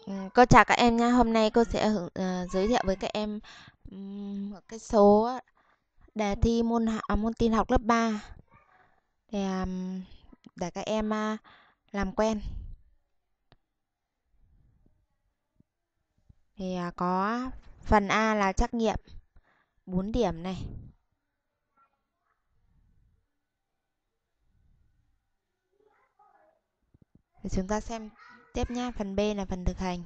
Cô chào các em nha. Hôm nay cô sẽ giới thiệu với các em một cái số đề thi môn tin học lớp 3 để các em làm quen. Thì có phần A là trắc nghiệm 4 điểm này. Thì chúng ta xem tiếp nhá. Phần B là phần thực hành.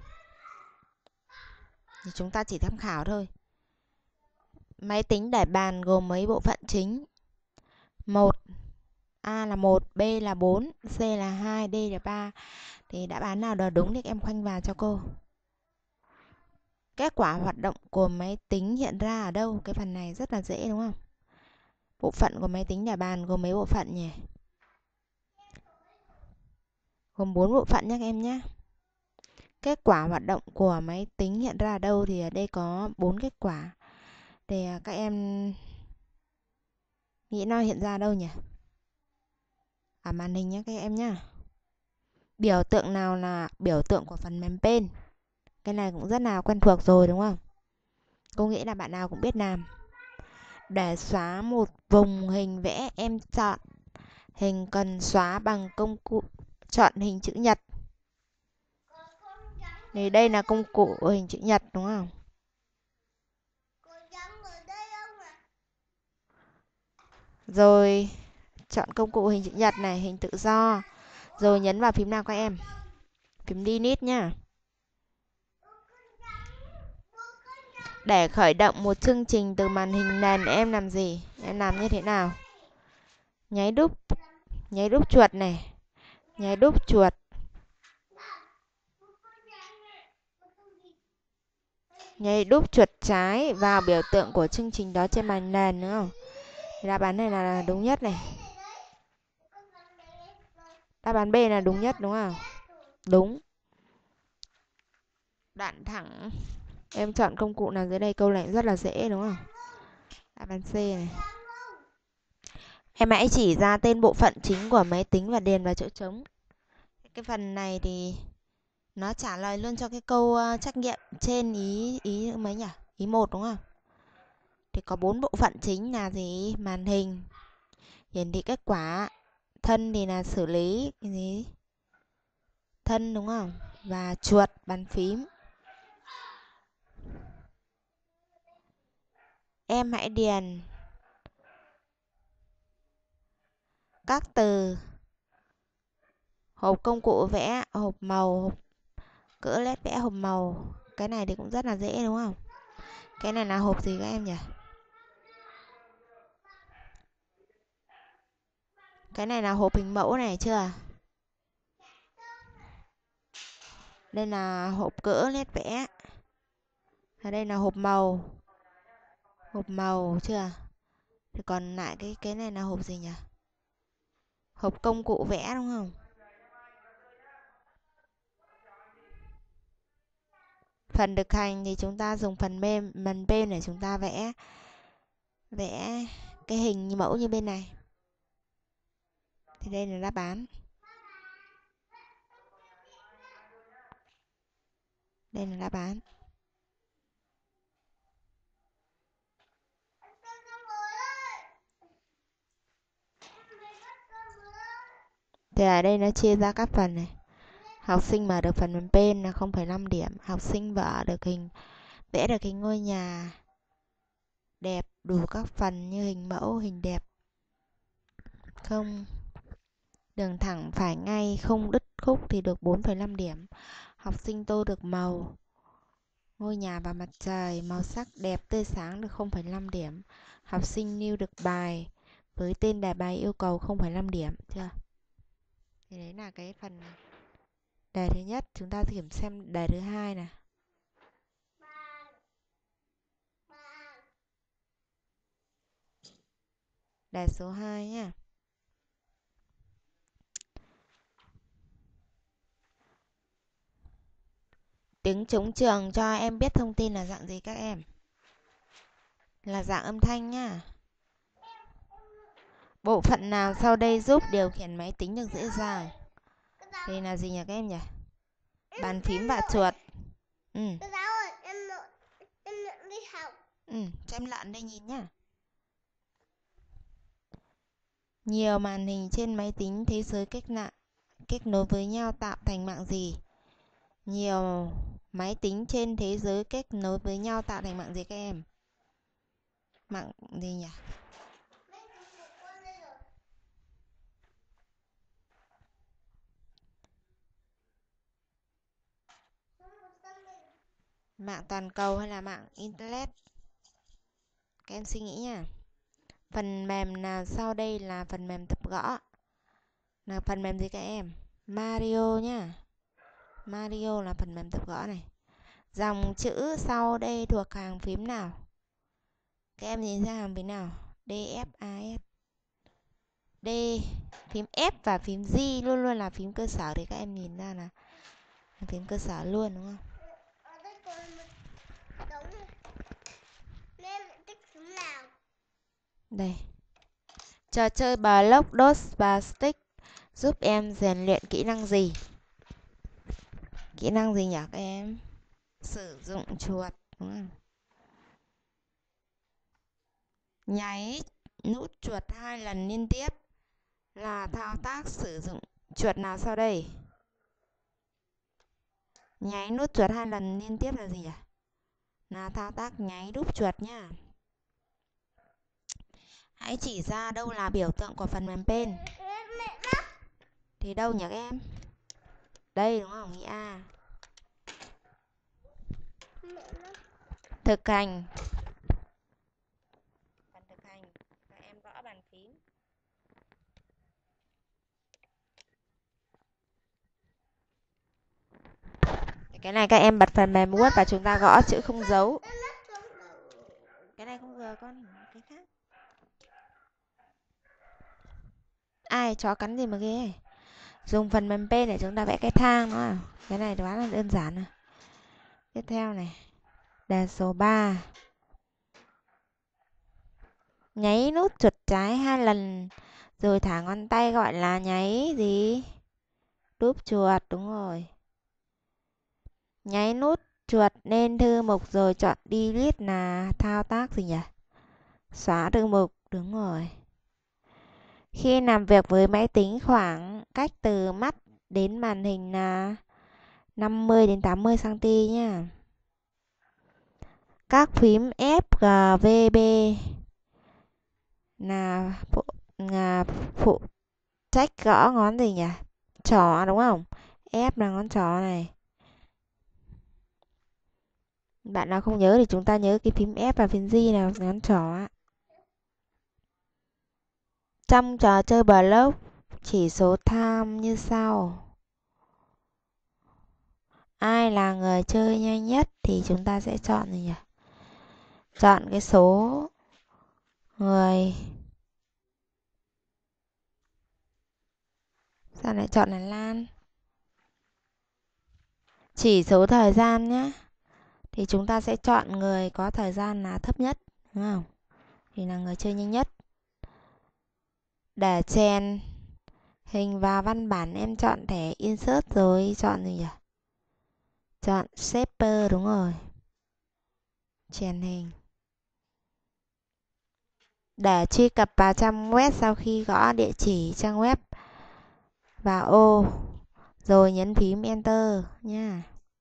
Thì chúng ta chỉ tham khảo thôi. Máy tính để bàn gồm mấy bộ phận chính? 1. A là 1, B là 4, C là 2, D là 3. Thì đáp án nào đó đúng thì các em khoanh vào cho cô. Kết quả hoạt động của máy tính hiện ra ở đâu? Cái phần này rất là dễ đúng không? Bộ phận của máy tính để bàn gồm mấy bộ phận nhỉ? Gồm 4 bộ phận nhé các em nhé. Kết quả hoạt động của máy tính hiện ra ở đâu? Thì ở đây có 4 kết quả. Để các em nghĩ nó hiện ra ở đâu nhỉ? Ở màn hình nhé các em nhé. Biểu tượng nào là biểu tượng của phần mềm pen? Cái này cũng rất là quen thuộc rồi đúng không? Cô nghĩ là bạn nào cũng biết làm. Để xóa một vùng hình vẽ, em chọn hình cần xóa bằng công cụ. Chọn hình chữ nhật. Thì đây là công cụ hình chữ nhật đúng không? Rồi chọn công cụ hình chữ nhật này, hình tự do. Rồi nhấn vào phím nào các em? Phím delete nhá. Để khởi động một chương trình từ màn hình nền em làm gì? Em làm như thế nào? Nháy đúp chuột này. Nháy đúp chuột. Nháy đúp chuột trái vào biểu tượng của chương trình đó trên màn nền đúng không? Đáp án này là đúng nhất này. Đáp án B là đúng nhất đúng không? Đúng. Đoạn thẳng. Em chọn công cụ nào dưới đây? Câu này rất là dễ đúng không? Đáp án C này. Em hãy chỉ ra tên bộ phận chính của máy tính và điền vào chỗ trống. Cái phần này thì nó trả lời luôn cho cái câu trắc nghiệm trên ý mấy nhỉ? Ý 1 đúng không? Thì có 4 bộ phận chính là gì? Màn hình, hiển thị kết quả, thân thì là xử lý cái gì? Thân đúng không? Và chuột, bàn phím. Em hãy điền các từ hộp công cụ vẽ, hộp màu, hộp cỡ led vẽ, hộp màu. Cái này thì cũng rất là dễ đúng không? Cái này là hộp gì các em nhỉ? Cái này là hộp hình mẫu này chưa? Đây là hộp cỡ led vẽ. Ở đây là hộp màu. Hộp màu chưa? Thì còn lại cái này là hộp gì nhỉ? Hộp công cụ vẽ đúng không? Phần thực hành thì chúng ta dùng phần bên để chúng ta vẽ cái hình mẫu như bên này. Thì đây là đáp án. Đây là đáp án. Thì ở đây nó chia ra các phần này. Học sinh mở được phần mềm pen là 0,5 điểm. Học sinh vẽ được hình ngôi nhà đẹp đủ các phần như hình mẫu, hình đẹp không, đường thẳng phải ngay, không đứt khúc thì được 4,5 điểm. Học sinh tô được màu ngôi nhà và mặt trời màu sắc đẹp tươi sáng được 0,5 điểm. Học sinh nêu được bài với tên đề bài yêu cầu 0,5 điểm chưa? Thì đấy là cái phần đề thứ nhất. Chúng ta kiểm xem đề thứ hai này. Đề số 2 nhá. Tiếng trống trường cho em biết thông tin là dạng gì các em? Là dạng âm thanh nhá. Bộ phận nào sau đây giúp điều khiển máy tính được dễ dàng? Đây là gì nhỉ các em nhỉ? Bàn phím và chuột. Ừ. Cô giáo ơi, em đi học. Cho em lợn đây nhìn nhá. Nhiều màn hình trên máy tính thế giới kết nối với nhau tạo thành mạng gì? Nhiều máy tính trên thế giới kết nối với nhau tạo thành mạng gì các em? Mạng gì nhỉ? Mạng toàn cầu hay là mạng Internet? Các em suy nghĩ nha. Phần mềm nào sau đây là phần mềm tập gõ? Là phần mềm gì các em? Mario nhá. Mario là phần mềm tập gõ này. Dòng chữ sau đây thuộc hàng phím nào? Các em nhìn ra hàng phím nào? D, F, A, S. D, phím F và phím G luôn luôn là phím cơ sở, thì các em nhìn ra là phím cơ sở luôn đúng không? Đây. Trò chơi Block, Dots và Stick giúp em rèn luyện kỹ năng gì? Kỹ năng gì nhỉ các em? Sử dụng chuột đúng không? Nháy nút chuột 2 lần liên tiếp là thao tác sử dụng chuột nào sau đây? Nháy nút chuột 2 lần liên tiếp là gì nhỉ? Là thao tác nháy đúp chuột nhá. Hãy chỉ ra đâu là biểu tượng của phần mềm pen. Thì đâu nhỉ các em? Đây đúng không? Nghĩ A. Thực hành. Phần thực hành các em gõ bàn phím. Cái này các em bật phần mềm Word và chúng ta gõ chữ không dấu. Cái này không giờ con, cái khác. Ai chó cắn gì mà ghê. Dùng phần mềm pen để chúng ta vẽ cái thang nữa à? Cái này quá là đơn giản rồi. Tiếp theo này. Đề số 3. Nháy nút chuột trái 2 lần rồi thả ngón tay gọi là nháy gì? Đúp chuột, đúng rồi. Nháy nút chuột lên thư mục rồi chọn delete là thao tác gì nhỉ? Xóa thư mục, đúng rồi. Khi làm việc với máy tính khoảng cách từ mắt đến màn hình là 50 đến 80 cm nhá. Các phím F, G, V, B là phụ trách gõ ngón gì nhỉ? Trỏ đúng không? F là ngón trỏ này. Bạn nào không nhớ thì chúng ta nhớ cái phím F và phím G là ngón trỏ. Trong trò chơi Block, chỉ số time như sau. Ai là người chơi nhanh nhất thì chúng ta sẽ chọn gì nhỉ? Chọn cái số người. Sao lại chọn là Lan? Chỉ số thời gian nhé. Thì chúng ta sẽ chọn người có thời gian là thấp nhất, đúng không? Thì là người chơi nhanh nhất. Để chèn hình vào văn bản em chọn thẻ Insert rồi chọn gì nhỉ? Chọn Shaper, đúng rồi. Chèn hình. Để truy cập vào trang web sau khi gõ địa chỉ trang web vào ô rồi nhấn phím Enter nha.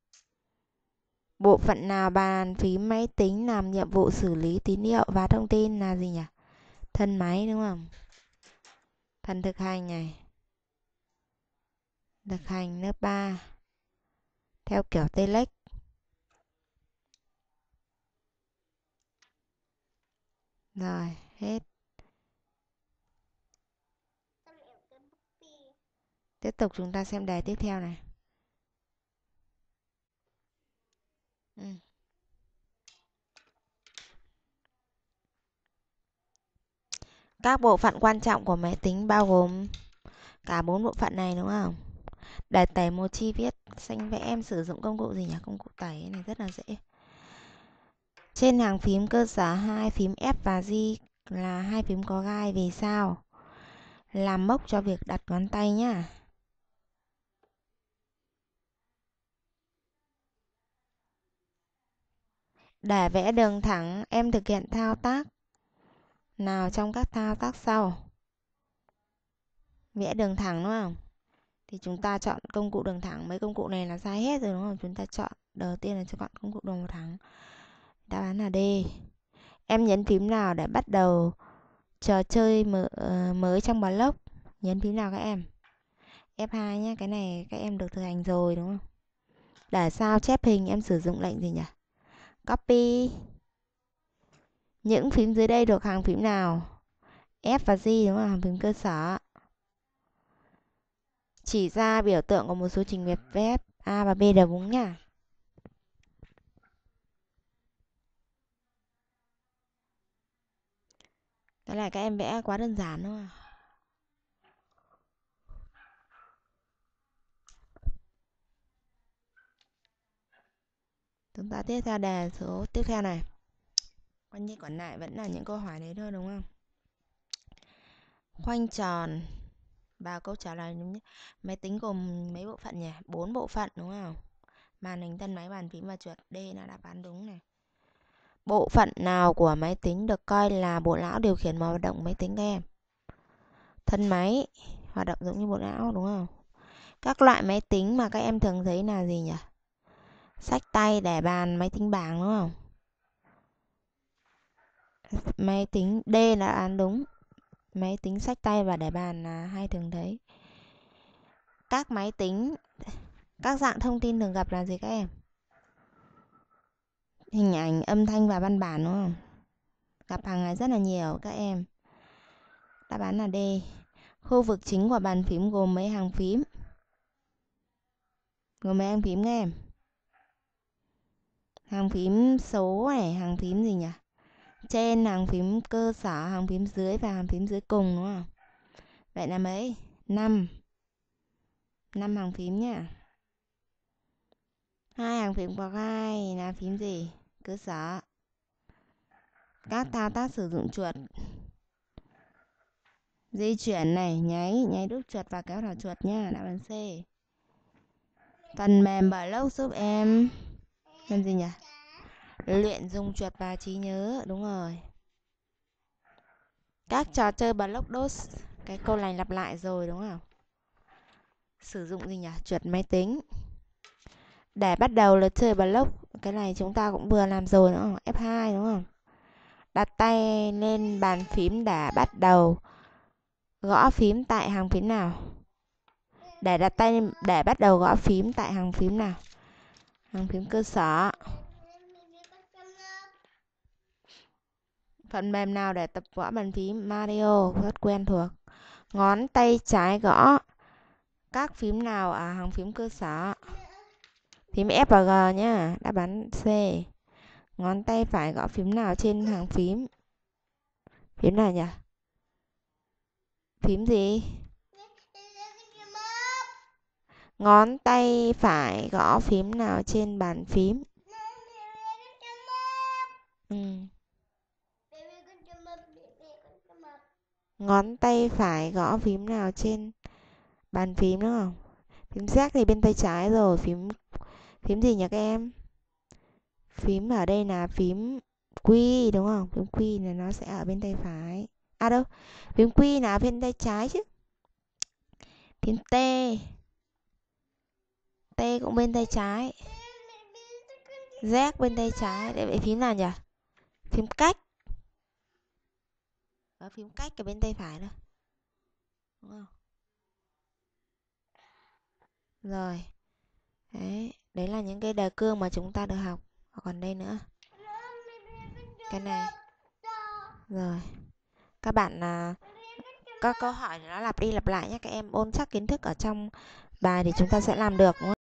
Bộ phận nào bàn phím máy tính làm nhiệm vụ xử lý tín hiệu và thông tin là gì nhỉ? Thân máy, đúng không? Phần thực hành này. Thực hành lớp 3 theo kiểu Telex. Rồi, hết. Tiếp tục chúng ta xem đề tiếp theo này. Các bộ phận quan trọng của máy tính bao gồm cả 4 bộ phận này, đúng không? Để tẩy một chi viết xanh vẽ em sử dụng công cụ gì nhỉ? Công cụ tẩy này rất là dễ. Trên hàng phím cơ sở 2, phím F và G là hai phím có gai, vì sao? Làm mốc cho việc đặt ngón tay nhá. Để vẽ đường thẳng, em thực hiện thao tác nào trong các thao tác sau? Vẽ đường thẳng đúng không? Thì chúng ta chọn công cụ đường thẳng. Mấy công cụ này là sai hết rồi đúng không? Chúng ta chọn, đầu tiên là chọn công cụ đường thẳng. Đáp án là D. Em nhấn phím nào để bắt đầu trò chơi mới trong block? Nhấn phím nào các em? F2 nhé, cái này các em được thực hành rồi đúng không? Để sao chép hình em sử dụng lệnh gì nhỉ? Copy. Những phím dưới đây thuộc hàng phím nào? F và G đúng không? Hàng phím cơ sở. Chỉ ra biểu tượng của một số trình duyệt web. A và B đều đúng nha. Cái này các em vẽ quá đơn giản đúng không? Chúng ta tiếp theo đề số tiếp theo này. Quan như còn lại vẫn là những câu hỏi đấy thôi đúng không? Khoanh tròn vào câu trả lời đúng nhé. Máy tính gồm mấy bộ phận nhỉ? 4 bộ phận đúng không? Màn hình, thân máy, bàn phím và chuột. D là đáp án đúng này. Bộ phận nào của máy tính được coi là bộ não điều khiển mọi hoạt động máy tính các em? Thân máy hoạt động giống như bộ não đúng không? Các loại máy tính mà các em thường thấy là gì nhỉ? Xách tay, để bàn, máy tính bảng đúng không? Máy tính D là đáp án đúng. Máy tính xách tay và để bàn là hay thường thấy. Các máy tính, các dạng thông tin thường gặp là gì các em? Hình ảnh, âm thanh và văn bản đúng không? Gặp hàng ngày rất là nhiều các em. Đáp án là D. Khu vực chính của bàn phím gồm mấy hàng phím? Gồm mấy hàng phím các em? Hàng phím số này, hàng phím gì nhỉ? Trên, hàng phím cơ sở, hàng phím dưới và hàng phím dưới cùng đúng không? Vậy là mấy? 5. 5 hàng phím nhá. 2 hàng phím có 2 là phím gì? Cơ sở. Các thao tác sử dụng chuột. Di chuyển này, nháy đúc chuột và kéo thả chuột nha, đáp án C. Phần mềm block giúp em làm gì nhỉ? Luyện dùng chuột và trí nhớ, đúng rồi. Các trò chơi block DOS, cái câu này lặp lại rồi đúng không? Sử dụng gì nhỉ? Chuột máy tính. Để bắt đầu lượt chơi block, cái này chúng ta cũng vừa làm rồi đúng không? F2 đúng không? Đặt tay lên bàn phím để bắt đầu gõ phím tại hàng phím nào? Để đặt tay để bắt đầu gõ phím tại hàng phím nào? Hàng phím cơ sở. Phần mềm nào để tập gõ bàn phím? Mario, rất quen thuộc. Ngón tay trái gõ các phím nào ở hàng phím cơ sở? Phím F và G nhá, đáp án C. Ngón tay phải gõ phím nào trên hàng phím? Phím nào nhỉ? Phím gì? Ngón tay phải gõ phím nào trên bàn phím? Ngón tay phải gõ phím nào trên bàn phím đúng không? Phím Z thì bên tay trái rồi. Phím gì nhỉ các em? Phím ở đây là phím Q đúng không? Phím Q là nó sẽ ở bên tay phải. À đâu, phím Q là bên tay trái chứ. Phím T. T cũng bên tay trái. Z bên tay trái. Để vậy phím nào nhỉ? Phím cách. Và phím cách ở bên tay phải đó. Đúng không? Rồi. Đấy là những cái đề cương mà chúng ta được học. Còn đây nữa. Cái này. Rồi. Các bạn các câu hỏi nó lặp đi lặp lại nhé. Các em ôn chắc kiến thức ở trong bài thì chúng ta sẽ làm được đúng không?